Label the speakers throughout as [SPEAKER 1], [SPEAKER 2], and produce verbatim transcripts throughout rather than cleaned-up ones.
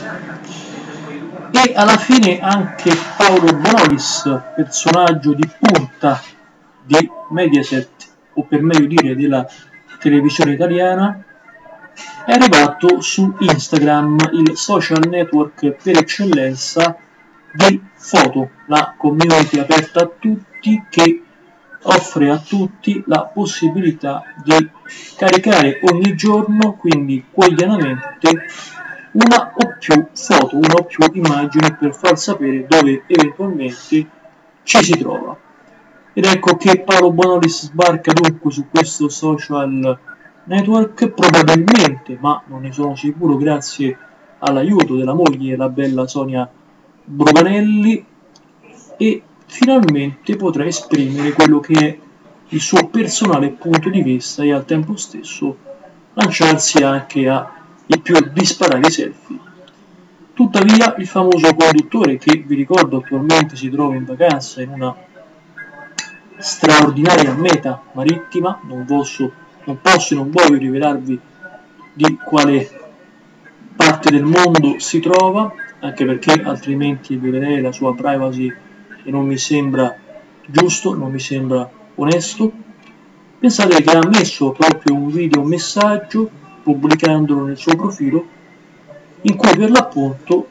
[SPEAKER 1] E alla fine anche Paolo Bonolis, personaggio di punta di Mediaset, o per meglio dire della televisione italiana, è arrivato su Instagram, il social network per eccellenza di foto, la community aperta a tutti che offre a tutti la possibilità di caricare ogni giorno, quindi quotidianamente, una o più foto, una o più immagini per far sapere dove eventualmente ci si trova. Ed ecco che Paolo Bonolis sbarca dunque su questo social network, probabilmente, ma non ne sono sicuro, grazie all'aiuto della moglie, la bella Sonia Broganelli, e finalmente potrà esprimere quello che è il suo personale punto di vista e al tempo stesso lanciarsi anche ai più disparati selfie. Tuttavia il famoso conduttore, che vi ricordo attualmente si trova in vacanza in una straordinaria meta marittima, non posso, non posso e non voglio rivelarvi di quale parte del mondo si trova, anche perché altrimenti violerei la sua privacy e non mi sembra giusto, non mi sembra onesto. Pensate che ha messo proprio un video, un messaggio, pubblicandolo nel suo profilo, in cui per l'appunto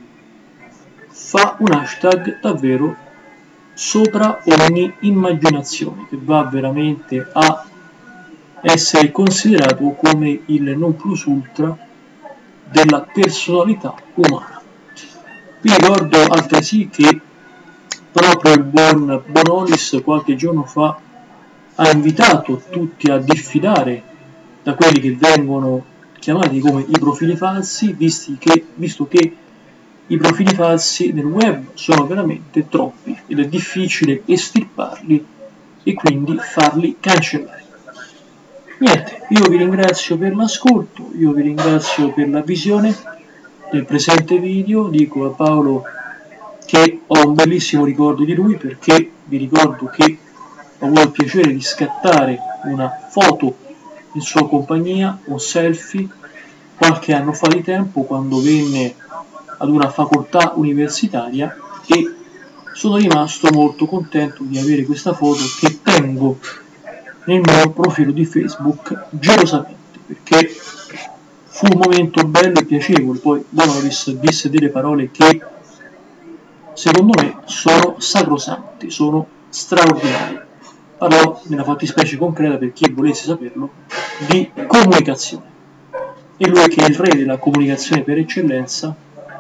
[SPEAKER 1] fa un hashtag davvero sopra ogni immaginazione, che va veramente a essere considerato come il non plus ultra della personalità umana. Vi ricordo altresì che proprio il buon Bonolis qualche giorno fa ha invitato tutti a diffidare da quelli che vengono chiamati come i profili falsi, visti che, visto che i profili falsi nel web sono veramente troppi ed è difficile estirparli e quindi farli cancellare. Niente, io vi ringrazio per l'ascolto, io vi ringrazio per la visione del presente video, dico a Paolo che ho un bellissimo ricordo di lui, perché vi ricordo che ho avuto il piacere di scattare una foto in sua compagnia, un selfie, qualche anno fa di tempo, quando venne ad una facoltà universitaria, e sono rimasto molto contento di avere questa foto, che tengo nel mio profilo di Facebook gelosamente, perché fu un momento bello e piacevole. Poi Bonolis disse delle parole che secondo me sono sacrosanti, sono straordinarie. Parlò nella fattispecie concreta, per chi volesse saperlo, di comunicazione, e lui, che è il re della comunicazione per eccellenza,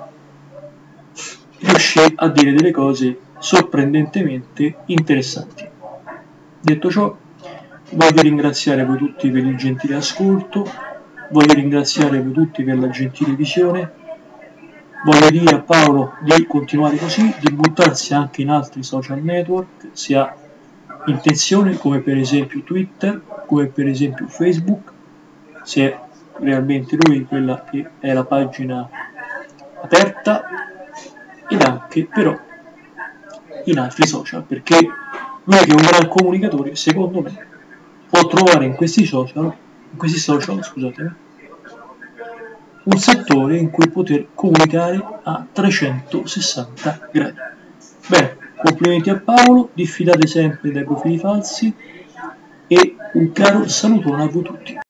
[SPEAKER 1] riuscì a dire delle cose sorprendentemente interessanti. Detto ciò, voglio ringraziare voi tutti per il gentile ascolto, voglio ringraziare voi tutti per la gentile visione, voglio dire a Paolo di continuare così, di buttarsi anche in altri social network, se ha intenzione, come per esempio Twitter, come per esempio Facebook, se è realmente lui quella che è la pagina aperta, ed anche però in altri social, perché lui, che è un gran comunicatore, secondo me può trovare in questi social, in questi social scusatemi, un settore in cui poter comunicare a trecentosessanta gradi. Bene, complimenti a Paolo, diffidate sempre dai profili falsi e un caro salutone a voi tutti.